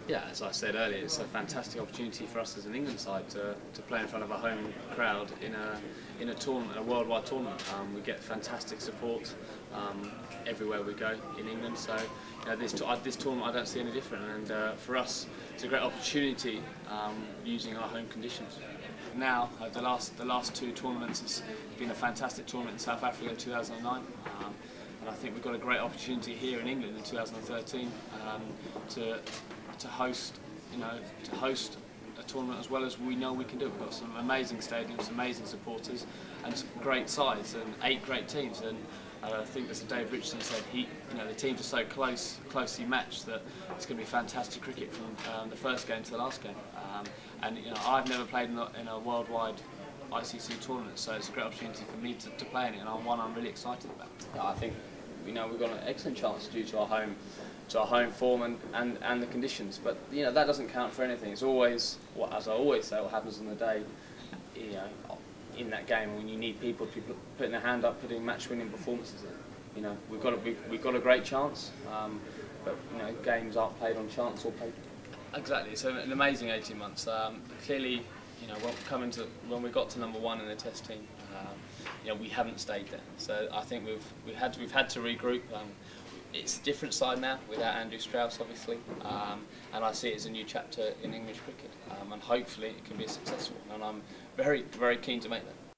Yeah, as I said earlier, it's a fantastic opportunity for us as an England side to play in front of a home crowd in a tournament, a worldwide tournament. We get fantastic support everywhere we go in England. So this tournament I don't see any different, and for us it's a great opportunity using our home conditions. Now, the last two tournaments, it's been a fantastic tournament in South Africa in 2009. And I think we've got a great opportunity here in England in 2013 to host a tournament as well as we know we can do. We've got some amazing stadiums, amazing supporters, and some great sides, and 8 great teams. And I think, as Dave Richardson said, the teams are so closely matched that it's going to be fantastic cricket from the first game to the last game. And I've never played in a worldwide ICC tournament, so it's a great opportunity for me to play in it, and I'm really excited about it. I think we've got an excellent chance due to our home form and the conditions, but that doesn't count for anything. It's always, as I always say, what happens on the day, in that game when you need people to be putting their hand up, putting match-winning performances in. We've got a great chance, but games aren't played on chance or paper. Exactly. It's an amazing 18 months. Clearly, when we got to #1 in the Test team, we haven't stayed there. So I think we've had to regroup. It's a different side now without Andrew Strauss, obviously, and I see it as a new chapter in English cricket, and hopefully it can be successful. And I'm very, very keen to make that.